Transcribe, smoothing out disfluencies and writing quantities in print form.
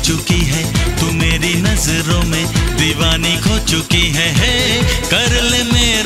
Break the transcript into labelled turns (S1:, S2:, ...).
S1: चुकी है, तू मेरी नजरों में दीवानी खो चुकी है। कर ले मेरा